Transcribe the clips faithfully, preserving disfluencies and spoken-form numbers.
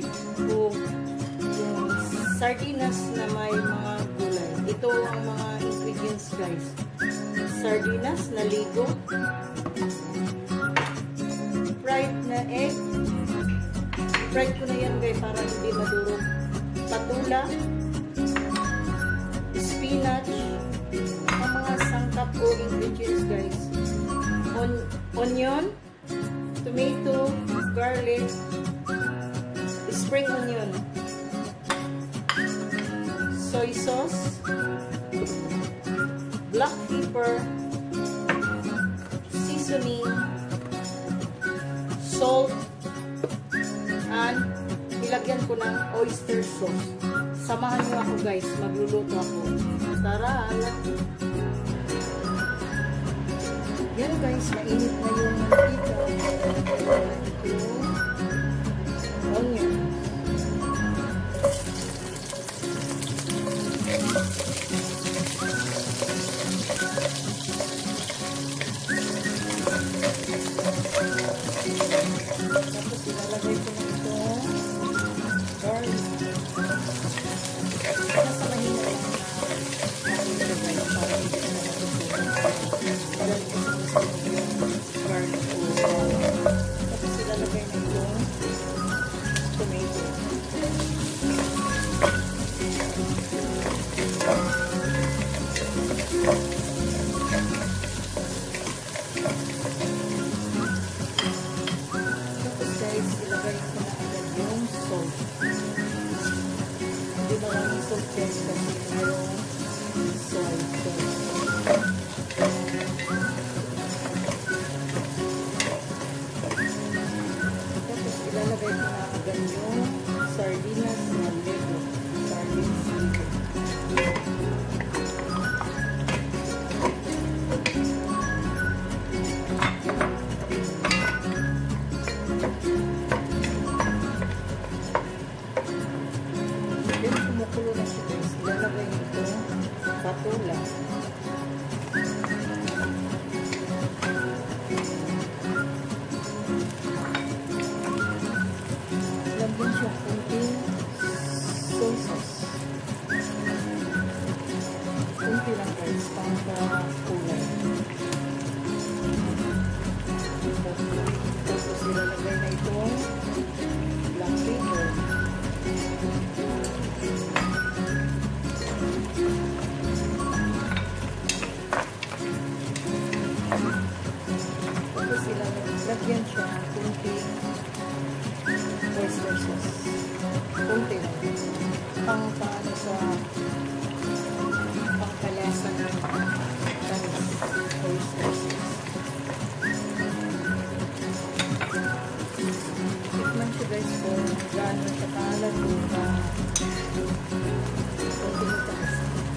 gulay o yung sardinas na may mga gulay. Ito ang mga ingredients guys. Sardinas na ligo, fried na egg, fried ko na yan guys para hindi madurog, patula, spinach, ang mga sangkap o ingredients guys. On onion, tomato, garlic, spring onion, soy sauce, black pepper, seasoning, salt, and ilagyan ko ng oyster sauce. Samahan niyo ako guys, magluluto ako. Tara! Yan guys, mainit na yung mantika. Yung onion. Tapos ilalagay ko na itong garlic. Nasa mahina lang na ilagay para hindi na natutunan. Garlic yung garlic po. Tapos ilalagay na itong tomato. Tapos guys, ilagay ko na agad yung salt. Hindi maraming salt guys kasi mayroong soy sauce. Tapos ilalagay ko na agad yung sardinas na ligo. Sardines ligo. Then kumukulo na siya guys. Ilalagay nito patula. Lagyan siya kunting soy sauce. Kunti lang guys, pangka-kulay. Tapos ilalagay na itong black pepper. Tapos ilalagyan siya ng kunting oyster sauce. Kunti lang. Pang paano sa pangkalasa ng tamis. Oyster sauce. Tikman siya guys kung gaano siya kalat o ka kunting tamis.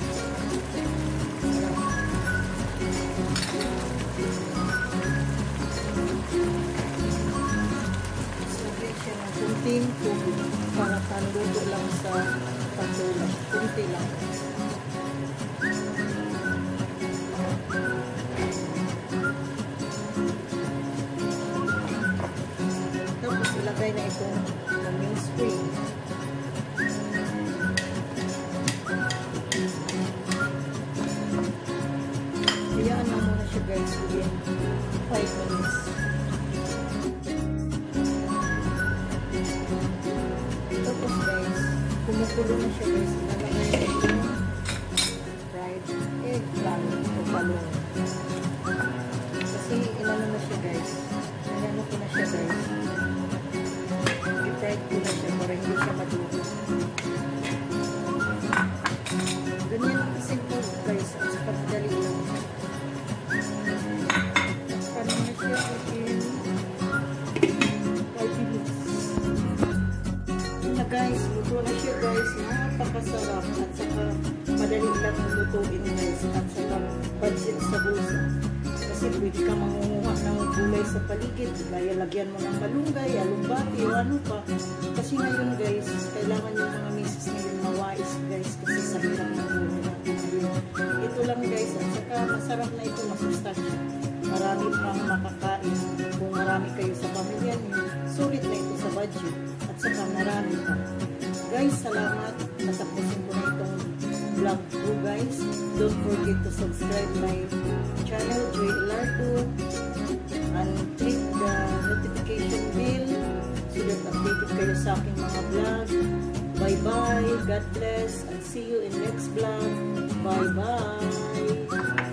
Kunting tubig para panluto lang sa patula. Kunti lang. Tapos ilagay na itong laming spring. Hayaan na muna siya guys within five minutes. Tapos guys, kumukulo na siya guys. Ilalagay na yung fried eggplant o balong. Kasi ilalo na siya guys. Ilalo ko na siya guys. I-fried ko na siya para hindi siya madugo. Ganyan ang simple guys. At saka madali lang. Paano na siya in five minutes. Na guys, luto na siya guys. Napakasarap at saka madali lang lutuin guys. At saka budget sa bulsa. Kasi pwede ka mangunguha ng gulay sa paligid. Lagyan mo ng malunggay, alugbati o ano pa. Kasi ngayon guys, kailangan yung mga misis ngayon mawais guys. Kasi sa hirap ng buhay natin ngayon. Ito lang guys. At saka masarap na ito, masustansya. Marami pang makakain. Kung marami kayo sa pamilya niyo, sulit na ito sa budget. At saka marami subscribe my channel, Joy Ilardo, and click the notification bell so that updated kayo sa aking mga vlog. Bye-bye, God bless, and see you in next vlog. Bye-bye!